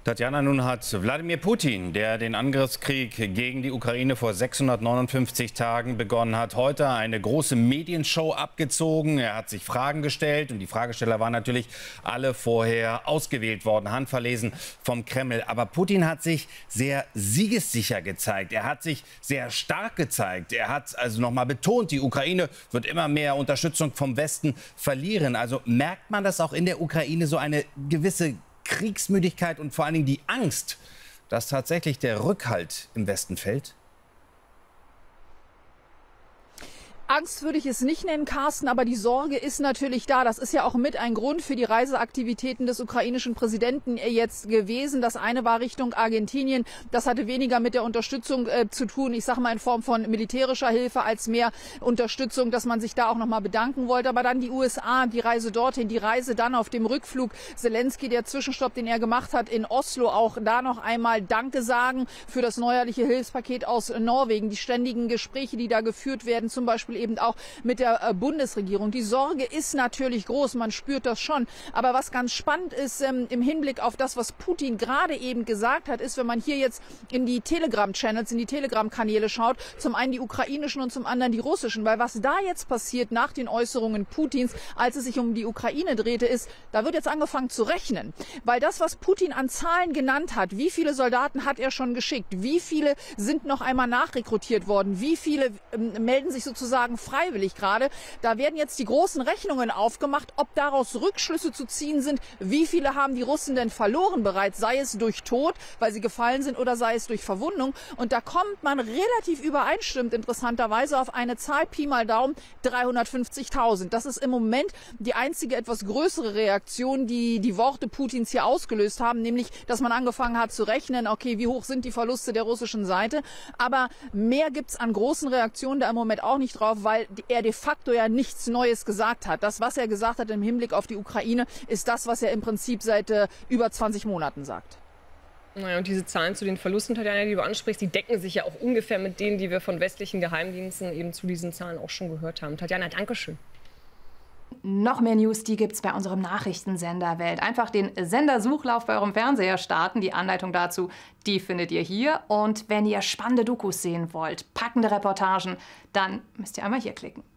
Tatjana, nun hat Wladimir Putin, der den Angriffskrieg gegen die Ukraine vor 659 Tagen begonnen hat, heute eine große Medienshow abgezogen. Er hat sich Fragen gestellt und die Fragesteller waren natürlich alle vorher ausgewählt worden, handverlesen vom Kreml. Aber Putin hat sich sehr siegessicher gezeigt. Er hat sich sehr stark gezeigt. Er hat also noch mal betont, die Ukraine wird immer mehr Unterstützung vom Westen verlieren. Also merkt man das auch in der Ukraine, so eine gewisse Kriegsmüdigkeit und vor allen Dingen die Angst, dass tatsächlich der Rückhalt im Westen fällt? Angst würde ich es nicht nennen, Carsten, aber die Sorge ist natürlich da. Das ist ja auch mit ein Grund für die Reiseaktivitäten des ukrainischen Präsidenten jetzt gewesen. Das eine war Richtung Argentinien. Das hatte weniger mit der Unterstützung zu tun, ich sage mal in Form von militärischer Hilfe, als mehr Unterstützung, dass man sich da auch noch mal bedanken wollte. Aber dann die USA, die Reise dorthin, die Reise dann auf dem Rückflug. Zelensky, der Zwischenstopp, den er gemacht hat in Oslo, auch da noch einmal Danke sagen für das neuerliche Hilfspaket aus Norwegen. Die ständigen Gespräche, die da geführt werden, zum Beispiel eben auch mit der Bundesregierung. Die Sorge ist natürlich groß, man spürt das schon. Aber was ganz spannend ist im Hinblick auf das, was Putin gerade eben gesagt hat, ist, wenn man hier jetzt in die Telegram-Channels, in die Telegram-Kanäle schaut, zum einen die ukrainischen und zum anderen die russischen. Weil was da jetzt passiert nach den Äußerungen Putins, als es sich um die Ukraine drehte, ist, da wird jetzt angefangen zu rechnen. Weil das, was Putin an Zahlen genannt hat, wie viele Soldaten hat er schon geschickt, wie viele sind noch einmal nachrekrutiert worden, wie viele melden sich sozusagen freiwillig gerade. Da werden jetzt die großen Rechnungen aufgemacht, ob daraus Rückschlüsse zu ziehen sind. Wie viele haben die Russen denn verloren bereits, sei es durch Tod, weil sie gefallen sind, oder sei es durch Verwundung. Und da kommt man relativ übereinstimmend interessanterweise auf eine Zahl, Pi mal Daumen, 350.000. Das ist im Moment die einzige etwas größere Reaktion, die die Worte Putins hier ausgelöst haben, nämlich, dass man angefangen hat zu rechnen, okay, wie hoch sind die Verluste der russischen Seite. Aber mehr gibt es an großen Reaktionen da im Moment auch nicht drauf, weil er de facto ja nichts Neues gesagt hat. Das, was er gesagt hat im Hinblick auf die Ukraine, ist das, was er im Prinzip seit über 20 Monaten sagt. Naja, und diese Zahlen zu den Verlusten, Tatjana, die du ansprichst, die decken sich ja auch ungefähr mit denen, die wir von westlichen Geheimdiensten eben zu diesen Zahlen auch schon gehört haben. Tatjana, Dankeschön. Noch mehr News, die gibt's bei unserem Nachrichtensender Welt. Einfach den Sendersuchlauf bei eurem Fernseher starten. Die Anleitung dazu, die findet ihr hier. Und wenn ihr spannende Dokus sehen wollt, packende Reportagen, dann müsst ihr einmal hier klicken.